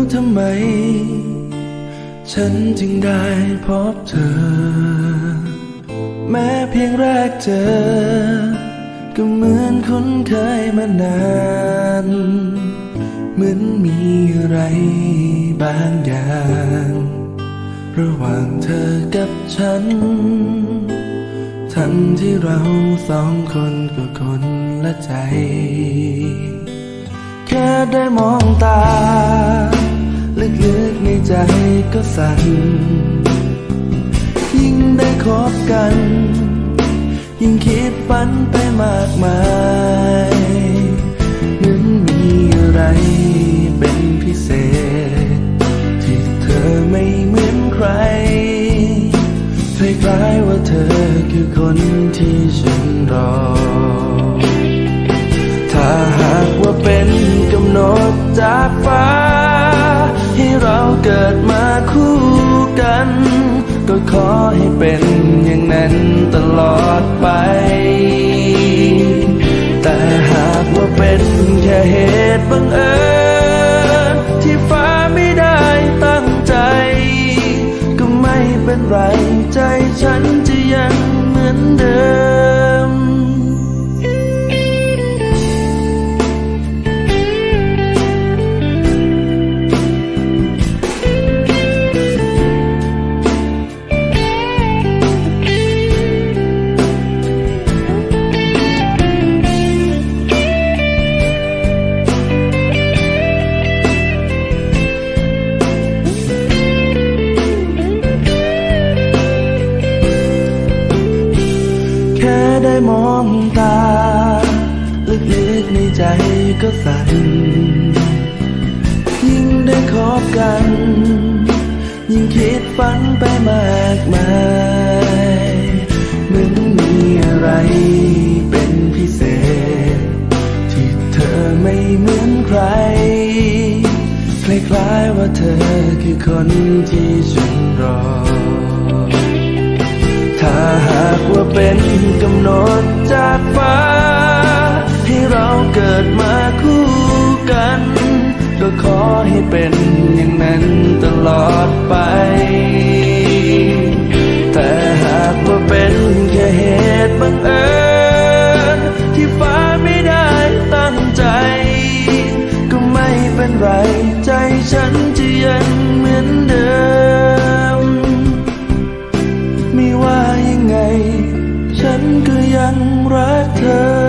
ทำไมฉันจึงได้พบเธอแม้เพียงแรกเจอก็เหมือนคุ้นเคยมานานเหมือนมีอะไรบางอย่างระหว่างเธอกับฉันทั้งที่เราสองคนก็คนละใจแค่ได้มองตาลึกๆในใจก็สั่นยิ่งได้คบกันยิ่งคิดฝันไปมากมายเหมือนมีอะไรเป็นพิเศษที่เธอไม่เหมือนใครคล้ายๆว่าเธอคือคนที่ฉันรอถ้าหากว่าเป็นกำหนดจากฟ้าให้เราเกิดมาคู่กันก็ขอให้เป็นอย่างนั้นตลอดไปแต่หากว่าเป็นแค่เหตุบังเอิญที่ฟ้าไม่ได้ตั้งใจก็ไม่เป็นไรใจฉันจะยังเหมือนเดิมได้มองตาลึกๆในใจก็สั่นยิ่งได้คบกันยิ่งคิดฝันไปมากมายเหมือนมีอะไรเป็นพิเศษที่เธอไม่เหมือนใครคล้ายๆว่าเธอคือคนที่ฉันรอถ้าหากว่าเป็นกำหนดจากฟ้าให้เราเกิดมาคู่กันก็ขอให้เป็นอย่างนั้นตลอดไปแต่หากว่าเป็นแค่เหตุบังเอิญที่ฟ้าไม่ได้ตั้งใจก็ไม่เป็นไรใจฉันจะยังเหมือนเดิมไม่ว่ายังไงฉันก็ยังรักเธอ